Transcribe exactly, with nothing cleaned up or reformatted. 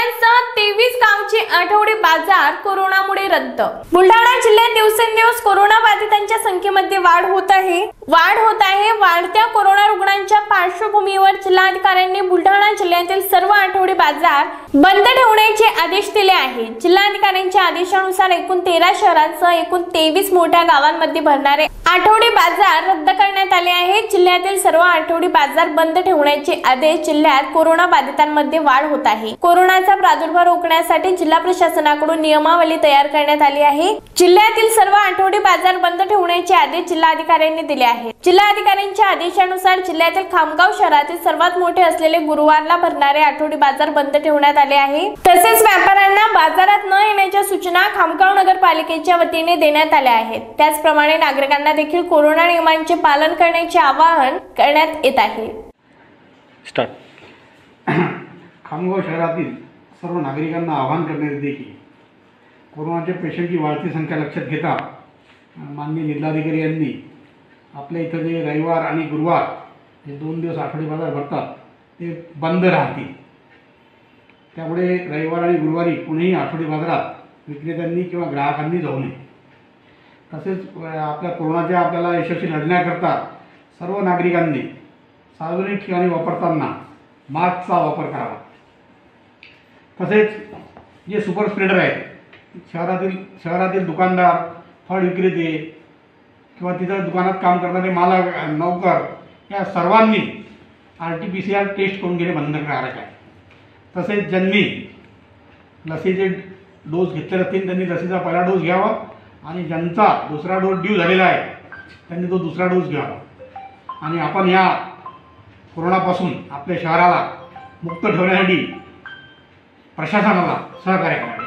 शेळ्यांसह तेवीस गावचे आठवडे बाजार कोरोनामुळे रद्द। बुलढाणा जिल्ह्यात दिवसेंदिवस कोरोना बाधितांच्या संख्येमध्ये वाढ होत आहे वाढ होत आहे वाढत्या कोरोना रुग्णांच्या पार्श्वभूमीवर जिल्हाधिकाऱ्यांनी बुलढाणा जिल्ह्यातील सर्व आठवडे बाजार बंद ठेवण्याचे आदेश दिले आहेत। जिल्हाधिकाऱ्यांच्या आदेशानुसार एकूण तेरा शहरांसह एकूण तेवीस मोठ्या गावांमध्ये भरणारे आठवडे बाजार रद्द करण्यात आले आहेत। जिल्ह्यातील सर्व आठवडे बाजार बंद ठेवण्याचे आदेश। जिल्ह्यात कोरोना बाधितांमध्ये वाढ होत आहे। कोरोनाचा प्रादुर्भाव रोखण्यासाठी जिल्हा प्रशासनाकडून नियमावली तयार करण्यात आली आहे। जिल्ह्यातील सर्व आठवडे बाजार बंद ठेवण्याचे आदेश जिल्हाधिकाऱ्यांनी दिले आहेत। जिल्हाधिकाऱ्यांच्या आदेशानुसार जिल्ह्यातील खामगाव शहरातील सर्वात मोठे असलेले गुरुवारला भरणारे आठवडे बाजार बंद ठेवण्यात आले आहे। तसेच व्यापाऱ्यांना बाजारात न येण्याच्या सूचना खामगाव नगरपालिकेच्या वतीने देण्यात आल्या आहेत। त्याचप्रमाणे नागरिकांना देखील कोरोना नियमांचे पालन करण्याचे आवाहन करण्यात येत आहे। स्टार्ट खामगाव शहरातील सर्व नागरिकांना आवाहन करण्यात येते की कोरोनाच्या पेशंटची वाढती संख्या लक्षात घेता माननीय जिल्हाधिकारी यांनी आपल्या इथं जे रविवार आणि गुरुवार हे दोन दिवस आठवडे बाजार भरतात ते बंद राहतील। त्यामुळे रविवार आणि गुरुवारी कुणीही आठवडे बाजारात विक्रेत्यांनी किंवा ग्राहकांनी जाऊ नये। तसेच आपल्या कोरोनाच्या आपल्याला यशस्वी लढण्याकरता सर्व नागरिकांनी सार्वजनिक ठिकाणी वापरताना मास्कचा वापर करावा। तसेच जे सुपर स्प्रेडर आहेत शहरातील शहरातील दुकानदार, फळ विक्रेते किंवा तिथं दुकानात काम करणारे मालक, नौकर या सर्वांनी R T P C R test करून घेणे बंधनकारक आहे। तसेच ज्यांनी लसीचे डोस घेतले असतील त्यांनी लसीचा पहिला डोस घ्यावा आणि ज्यांचा दुसरा डोस ड्यू झालेला आहे त्यांनी तो दुसरा डोस घ्यावा। आणि आपण या कोरोनापासून आपल्या शहराला मुक्त ठेवण्यासाठी प्रशासनाला सहकार्य करावे।